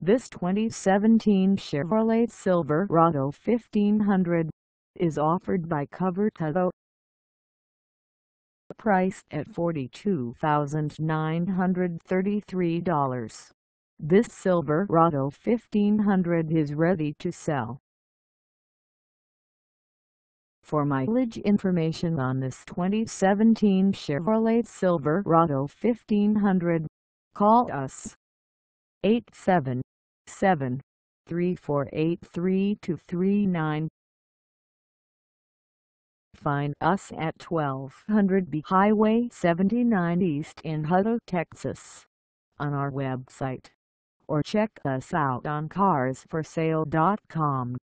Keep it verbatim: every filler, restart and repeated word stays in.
This twenty seventeen Chevrolet Silverado fifteen hundred is offered by COVERT Hutto. Priced at forty-two thousand nine hundred thirty-three dollars, this Silverado fifteen hundred is ready to sell. For mileage information on this twenty seventeen Chevrolet Silverado fifteen hundred, call us eight seven seven, three four eight, three two three nine. Find us at twelve hundred B Highway seventy-nine East in Hutto, Texas, on our website, or check us out on cars for sale dot com.